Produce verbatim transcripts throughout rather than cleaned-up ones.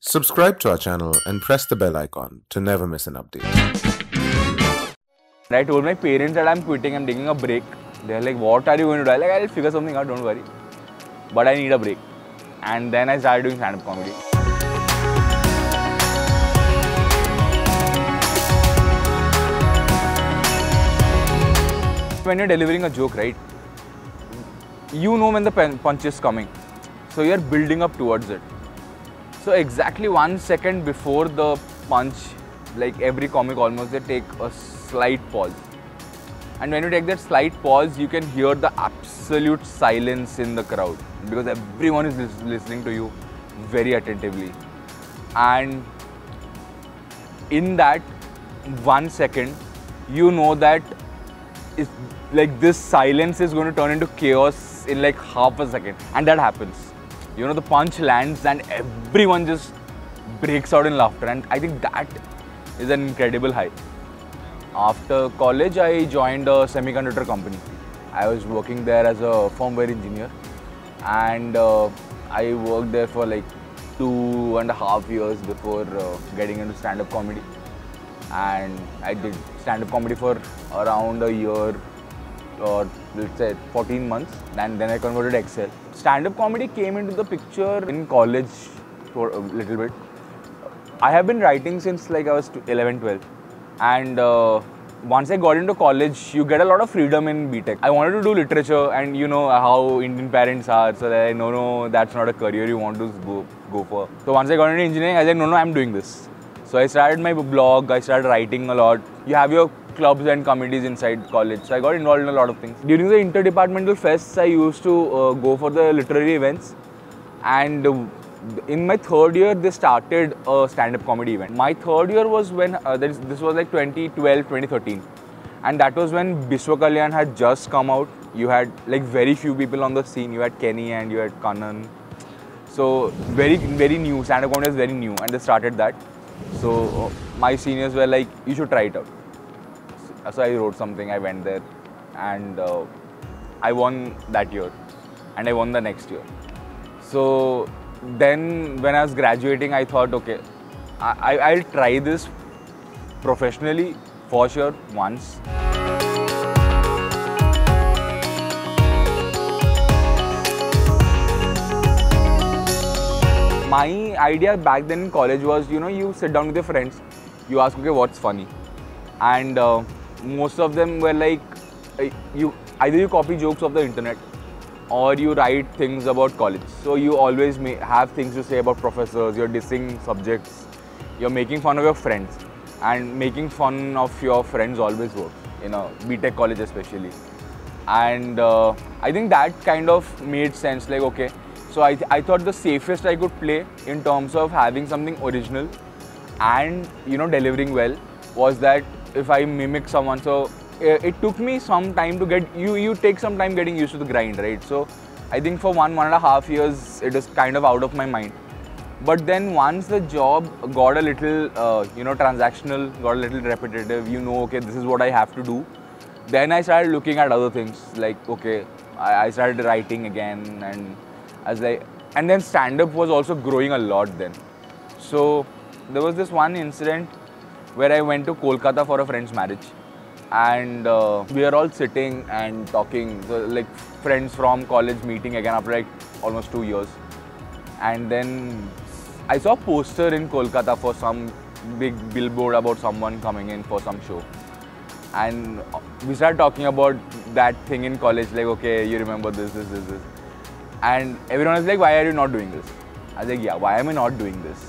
Subscribe to our channel and press the bell icon to never miss an update. I told my parents that I'm quitting, I'm taking a break. They're like, what are you going to do? I'm like, I'll figure something out, don't worry. But I need a break. And then I started doing stand-up comedy. When you're delivering a joke, right, you know when the punch is coming. So you're building up towards it. So exactly one second before the punch, like every comic almost, they take a slight pause. And when you take that slight pause, you can hear the absolute silence in the crowd because everyone is listening to you very attentively. And in that one second, you know that it's like this silence is going to turn into chaos in like half a second. And that happens. You know, the punch lands and everyone just breaks out in laughter, and I think that is an incredible high. After college, I joined a semiconductor company. I was working there as a firmware engineer, and uh, I worked there for like two and a half years before uh, getting into stand-up comedy. And I did stand-up comedy for around a year, or let's say fourteen months, and then I converted to X L. Stand-up comedy came into the picture in college for a little bit. I have been writing since like I was eleven, twelve, and uh, once I got into college, you get a lot of freedom in B Tech. I wanted to do literature, and you know how Indian parents are, so like, no, no, that's not a career you want to go, go for. So once I got into engineering, I said, no, no, I'm doing this. So I started my blog, I started writing a lot. You have your clubs and committees inside college, so I got involved in a lot of things. During the interdepartmental fests, I used to uh, go for the literary events, and uh, in my third year, they started a stand-up comedy event. My third year was when, uh, this, this was like twenty twelve, twenty thirteen, and that was when Biswa Kalyan had just come out. You had like very few people on the scene. You had Kenny and you had Kannan. So very, very new, stand-up comedy was very new, and they started that. So uh, my seniors were like, you should try it out. So, so I wrote something, I went there, and uh, I won that year, and I won the next year. So then when I was graduating, I thought, okay, I, I'll try this professionally for sure once. My idea back then in college was, you know, you sit down with your friends, you ask, okay, what's funny? And uh, most of them were like, you either you copy jokes of the internet or you write things about college. So you always may have things to say about professors, you're dissing subjects, you're making fun of your friends. And making fun of your friends always works, in a B Tech college especially. And uh, I think that kind of made sense, like, okay, so I, th I thought the safest I could play in terms of having something original and, you know, delivering well was that if I mimic someone. So it took me some time to get, you, you take some time getting used to the grind, right? So I think for one, one and a half years, it was kind of out of my mind. But then once the job got a little, uh, you know, transactional, got a little repetitive, you know, okay, this is what I have to do. Then I started looking at other things, like, okay, I, I started writing again, and I was like, and then stand-up was also growing a lot then. So there was this one incident where I went to Kolkata for a friend's marriage. And uh, we are all sitting and talking, so like friends from college meeting again after like almost two years. And then I saw a poster in Kolkata for some big billboard about someone coming in for some show. And we started talking about that thing in college, like, okay, you remember this, this, this, this. And everyone was like, why are you not doing this? I was like, yeah, why am I not doing this?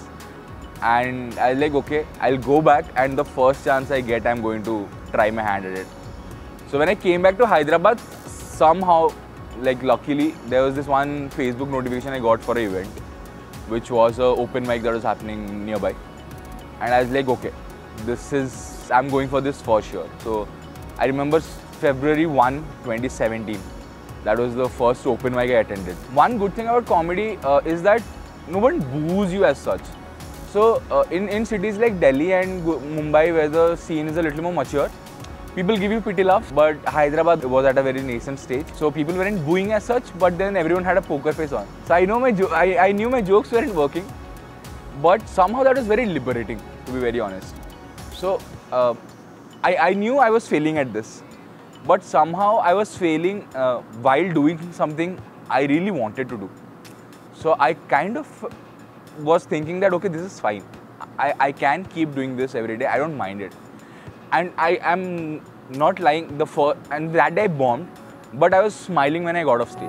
And I was like, okay, I'll go back, and the first chance I get, I'm going to try my hand at it. So when I came back to Hyderabad, somehow, like luckily, there was this one Facebook notification I got for an event, which was an open mic that was happening nearby. And I was like, okay, this is, I'm going for this for sure. So I remember February first, twenty seventeen. That was the first open mic I attended. One good thing about comedy uh, is that no one boos you as such. So uh, in, in cities like Delhi and Mumbai, where the scene is a little more mature, people give you pity laughs, but Hyderabad was at a very nascent stage. So people weren't booing as such, but then everyone had a poker face on. So I know my I, I knew my jokes weren't working. but somehow that was very liberating, to be very honest. So uh, I, I knew I was failing at this, but somehow I was failing uh, while doing something I really wanted to do. So I kind of was thinking that, okay, this is fine. I, I can keep doing this every day. I don't mind it. And I am not lying. The first, and that day I bombed, but I was smiling when I got off stage.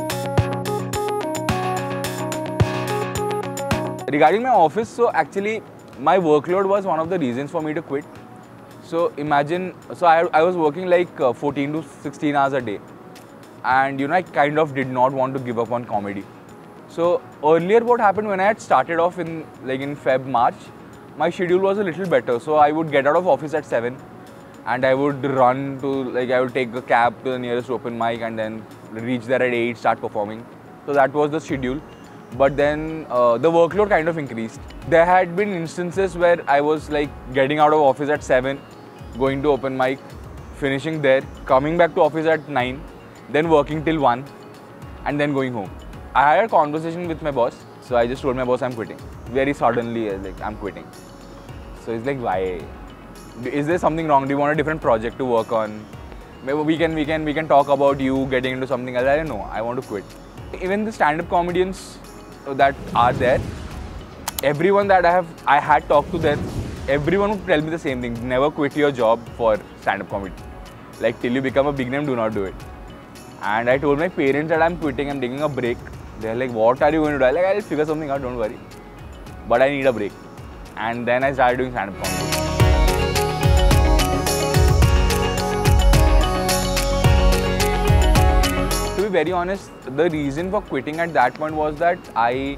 Regarding my office, so actually my workload was one of the reasons for me to quit. So imagine, so I, I was working like uh, fourteen to sixteen hours a day. And you know, I kind of did not want to give up on comedy. So earlier what happened when I had started off in like in Feb, March, my schedule was a little better. So I would get out of office at seven and I would run to, like I would take a cab to the nearest open mic and then reach there at eight, start performing. So that was the schedule. But then uh, the workload kind of increased. There had been instances where I was like getting out of office at seven, going to open mic, finishing there, coming back to office at nine, then working till one, and then going home. I had a conversation with my boss, so I just told my boss I'm quitting. Very suddenly, like I'm quitting. So he's like, why? Is there something wrong? Do you want a different project to work on? Maybe we can we can we can talk about you getting into something else. I don't know. I want to quit. Even the stand-up comedians that are there, everyone that I have I had talked to them, everyone would tell me the same thing. Never quit your job for stand-up comedy. Like till you become a big name, do not do it. And I told my parents that I'm quitting, I'm taking a break. They're like, what are you going to do? I'm like, I'll figure something out, don't worry. But I need a break. And then I started doing stand-up comedy. To be very honest, the reason for quitting at that point was that I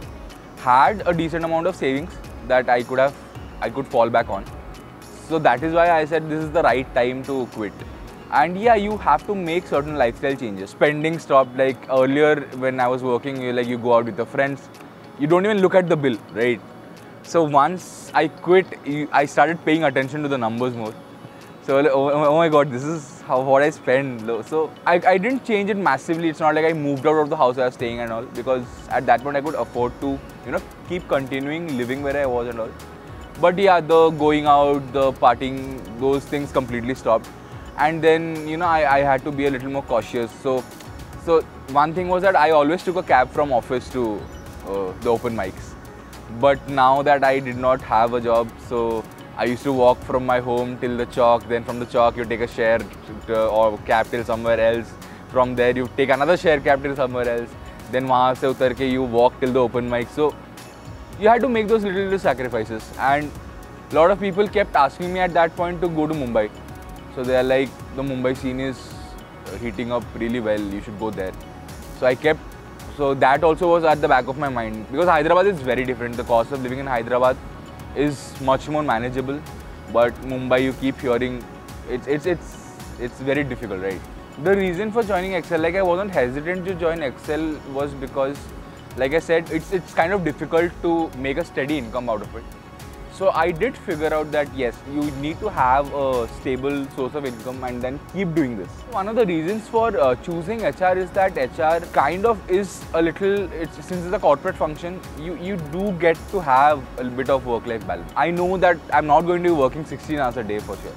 had a decent amount of savings that I could have, I could fall back on. So that is why I said this is the right time to quit. And yeah, you have to make certain lifestyle changes. Spending stopped. Like earlier when I was working, you like you go out with your friends, you don't even look at the bill, right? So once I quit, I started paying attention to the numbers more. So like, oh, oh my God, this is how what I spend. So I, I didn't change it massively. It's not like I moved out of the house I was staying and all, because at that point I could afford to, you know, keep continuing living where I was and all. But yeah, the going out, the partying, those things completely stopped. And then, you know, I, I had to be a little more cautious. So, so one thing was that I always took a cab from office to uh, the open mics. But now that I did not have a job, so I used to walk from my home till the chalk. Then from the chalk, you take a share to, or cab till somewhere else. From there, you take another share cab till somewhere else. Then wahan se utar ke you walk till the open mic. So you had to make those little, little sacrifices. And a lot of people kept asking me at that point to go to Mumbai. So they are like, the Mumbai scene is heating up really well, you should go there. So I kept, so that also was at the back of my mind. Because Hyderabad is very different. The cost of living in Hyderabad is much more manageable. But Mumbai, you keep hearing, it's, it's, it's, it's very difficult, right? The reason for joining X L, like I wasn't hesitant to join X L, was because, like I said, it's, it's kind of difficult to make a steady income out of it. So I did figure out that yes, you need to have a stable source of income and then keep doing this. One of the reasons for uh, choosing H R is that H R kind of is a little, it's, since it's a corporate function, you, you do get to have a bit of work-life balance. I know that I'm not going to be working sixteen hours a day for sure.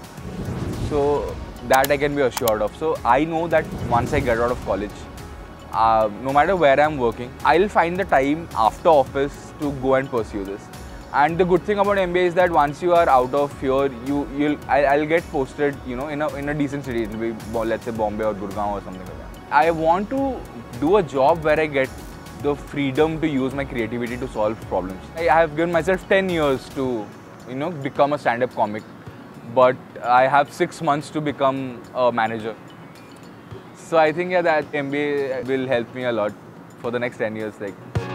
So that I can be assured of. So I know that once I get out of college, uh, no matter where I'm working, I'll find the time after office to go and pursue this. And the good thing about M B A is that once you are out of here, you you'll I'll, I'll get posted, you know, in a in a decent city. It'll be, let's say, Bombay or Gurgaon or something like that. I want to do a job where I get the freedom to use my creativity to solve problems. I have given myself ten years to, you know, become a stand-up comic, but I have six months to become a manager. So I think yeah, that M B A will help me a lot for the next ten years, like.